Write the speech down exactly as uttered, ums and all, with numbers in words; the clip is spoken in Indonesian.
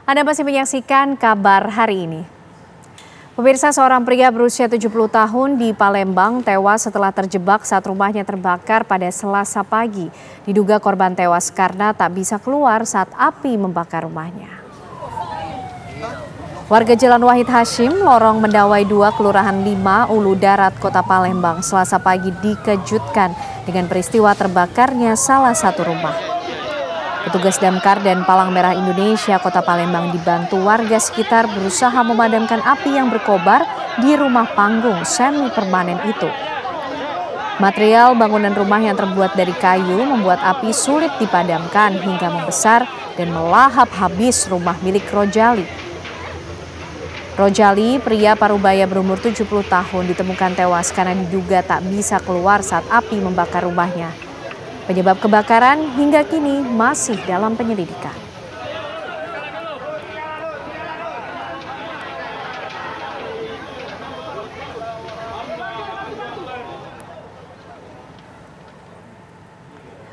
Anda masih menyaksikan kabar hari ini. Pemirsa, seorang pria berusia tujuh puluh tahun di Palembang tewas setelah terjebak saat rumahnya terbakar pada Selasa pagi. Diduga korban tewas karena tak bisa keluar saat api membakar rumahnya. Warga Jalan Wahid Hashim, Lorong Mendawai dua, Kelurahan lima, Ulu Darat, Kota Palembang, Selasa pagi dikejutkan dengan peristiwa terbakarnya salah satu rumah. Petugas Damkar dan Palang Merah Indonesia Kota Palembang dibantu warga sekitar berusaha memadamkan api yang berkobar di rumah panggung semi permanen itu. Material bangunan rumah yang terbuat dari kayu membuat api sulit dipadamkan hingga membesar dan melahap habis rumah milik Rojali. Rojali, pria parubaya berumur tujuh puluh tahun, ditemukan tewas karena diduga tak bisa keluar saat api membakar rumahnya. Penyebab kebakaran hingga kini masih dalam penyelidikan.